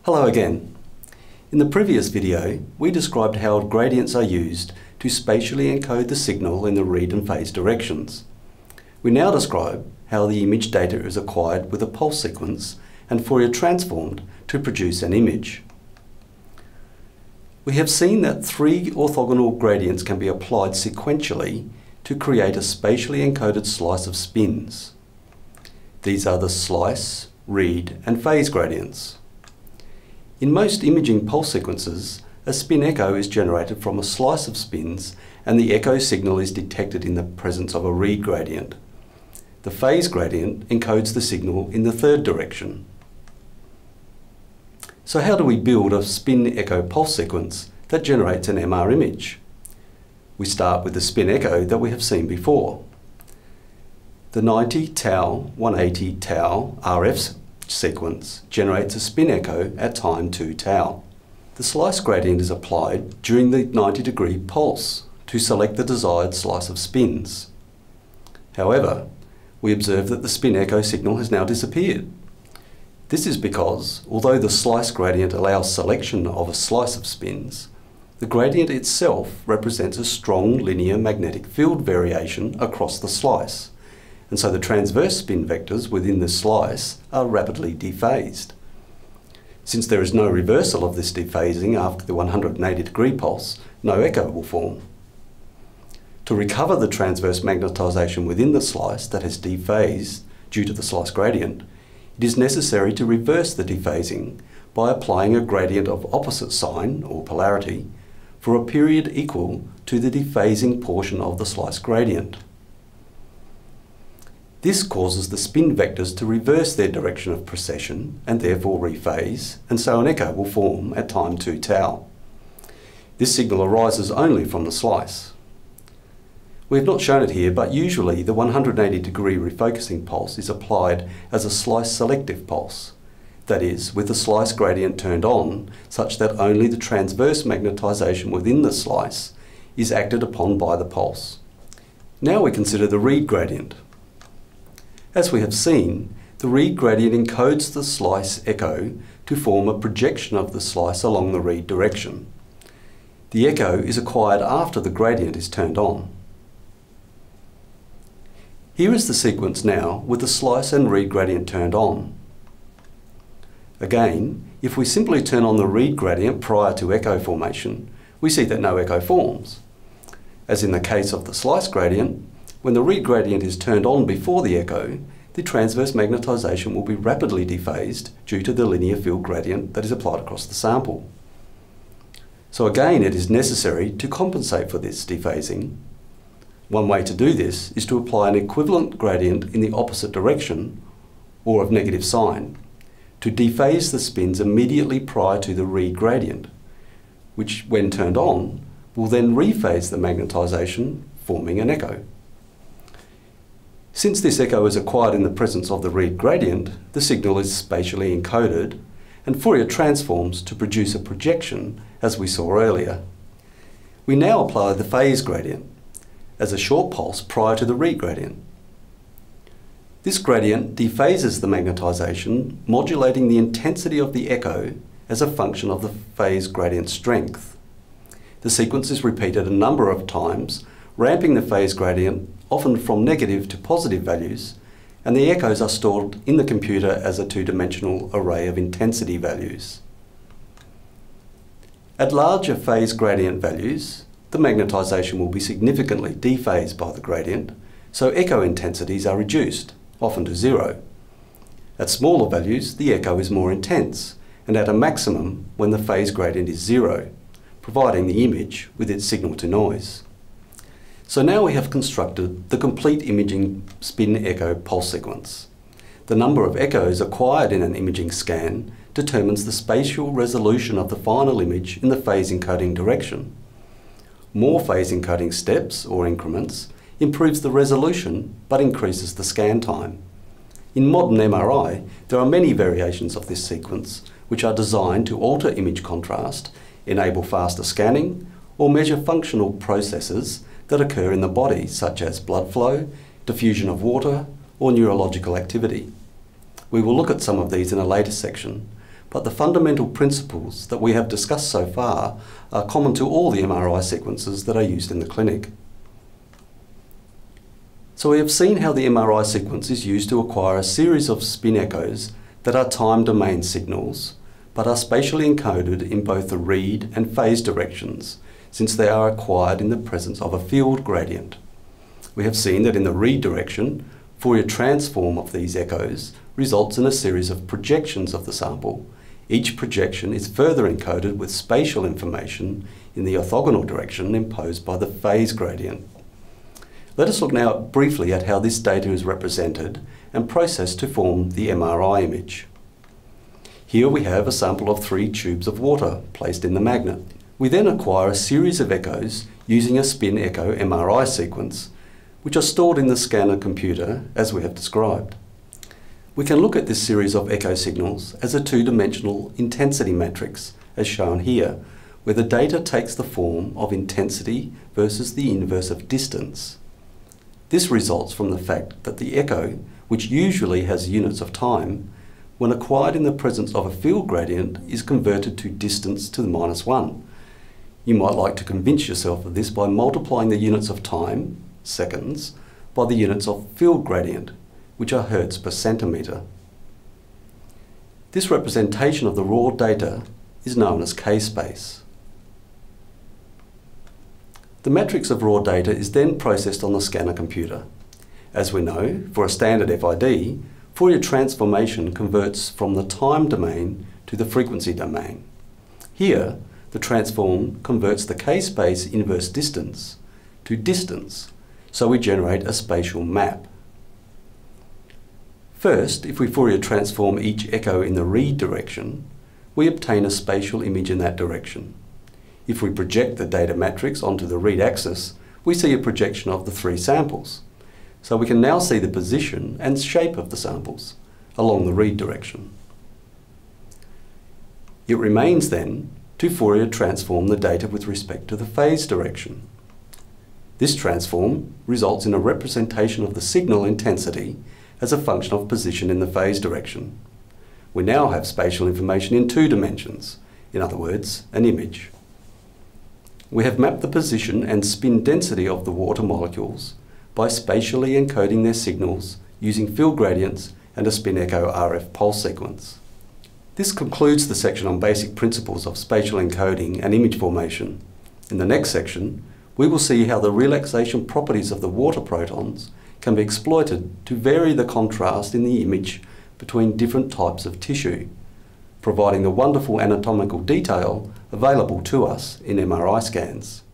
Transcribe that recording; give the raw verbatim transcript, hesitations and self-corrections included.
Hello again. In the previous video, we described how gradients are used to spatially encode the signal in the read and phase directions. We now describe how the image data is acquired with a pulse sequence and Fourier transformed to produce an image. We have seen that three orthogonal gradients can be applied sequentially to create a spatially encoded slice of spins. These are the slice, read, and phase gradients. In most imaging pulse sequences, a spin echo is generated from a slice of spins and the echo signal is detected in the presence of a read gradient. The phase gradient encodes the signal in the third direction. So how do we build a spin echo pulse sequence that generates an M R image? We start with the spin echo that we have seen before. The ninety tau, one eighty tau R F sequence generates a spin echo at time two tau. The slice gradient is applied during the ninety degree pulse to select the desired slice of spins. However, we observe that the spin echo signal has now disappeared. This is because, although the slice gradient allows selection of a slice of spins, the gradient itself represents a strong linear magnetic field variation across the slice, and so the transverse spin vectors within the slice are rapidly dephased. Since there is no reversal of this dephasing after the one hundred eighty degree pulse, no echo will form. To recover the transverse magnetization within the slice that has dephased due to the slice gradient, it is necessary to reverse the dephasing by applying a gradient of opposite sign, or polarity, for a period equal to the dephasing portion of the slice gradient. This causes the spin vectors to reverse their direction of precession and therefore rephase, and so an echo will form at time two tau. This signal arises only from the slice. We have not shown it here, but usually the one hundred eighty degree refocusing pulse is applied as a slice selective pulse, that is, with the slice gradient turned on such that only the transverse magnetization within the slice is acted upon by the pulse. Now we consider the read gradient. As we have seen, the read gradient encodes the slice echo to form a projection of the slice along the read direction. The echo is acquired after the gradient is turned on. Here is the sequence now with the slice and read gradient turned on. Again, if we simply turn on the read gradient prior to echo formation, we see that no echo forms. As in the case of the slice gradient, when the read gradient is turned on before the echo, the transverse magnetization will be rapidly dephased due to the linear field gradient that is applied across the sample. So again, it is necessary to compensate for this dephasing. One way to do this is to apply an equivalent gradient in the opposite direction, or of negative sign, to dephase the spins immediately prior to the read gradient, which, when turned on, will then rephase the magnetization, forming an echo. Since this echo is acquired in the presence of the read gradient, the signal is spatially encoded, and Fourier transforms to produce a projection, as we saw earlier. We now apply the phase gradient as a short pulse prior to the read gradient. This gradient dephases the magnetization, modulating the intensity of the echo as a function of the phase gradient strength. The sequence is repeated a number of times, ramping the phase gradient often from negative to positive values, and the echoes are stored in the computer as a two-dimensional array of intensity values. At larger phase gradient values, the magnetization will be significantly dephased by the gradient, so echo intensities are reduced, often to zero. At smaller values, the echo is more intense, and at a maximum when the phase gradient is zero, providing the image with its signal to noise. So now we have constructed the complete imaging spin echo pulse sequence. The number of echoes acquired in an imaging scan determines the spatial resolution of the final image in the phase encoding direction. More phase encoding steps or increments improves the resolution but increases the scan time. In modern M R I, there are many variations of this sequence which are designed to alter image contrast, enable faster scanning, or measure functional processes that occur in the body, such as blood flow, diffusion of water, or neurological activity. We will look at some of these in a later section, but the fundamental principles that we have discussed so far are common to all the M R I sequences that are used in the clinic. So we have seen how the M R I sequence is used to acquire a series of spin echoes that are time domain signals, but are spatially encoded in both the read and phase directions, since they are acquired in the presence of a field gradient. We have seen that in the read direction, Fourier transform of these echoes results in a series of projections of the sample. Each projection is further encoded with spatial information in the orthogonal direction imposed by the phase gradient. Let us look now briefly at how this data is represented and processed to form the M R I image. Here we have a sample of three tubes of water placed in the magnet. We then acquire a series of echoes using a spin echo M R I sequence, which are stored in the scanner computer as we have described. We can look at this series of echo signals as a two-dimensional intensity matrix, as shown here, where the data takes the form of intensity versus the inverse of distance. This results from the fact that the echo, which usually has units of time, when acquired in the presence of a field gradient, is converted to distance to the minus one. You might like to convince yourself of this by multiplying the units of time, seconds, by the units of field gradient, which are hertz per centimetre. This representation of the raw data is known as K-space. The matrix of raw data is then processed on the scanner computer. As we know, for a standard F I D, Fourier transformation converts from the time domain to the frequency domain. Here, the transform converts the K-space inverse distance to distance, so we generate a spatial map. First, if we Fourier transform each echo in the read direction, we obtain a spatial image in that direction. If we project the data matrix onto the read axis, we see a projection of the three samples. So we can now see the position and shape of the samples along the read direction. It remains then to Fourier transform the data with respect to the phase direction. This transform results in a representation of the signal intensity as a function of position in the phase direction. We now have spatial information in two dimensions, in other words, an image. We have mapped the position and spin density of the water molecules by spatially encoding their signals using field gradients and a spin echo R F pulse sequence. This concludes the section on basic principles of spatial encoding and image formation. In the next section, we will see how the relaxation properties of the water protons can be exploited to vary the contrast in the image between different types of tissue, providing the wonderful anatomical detail available to us in M R I scans.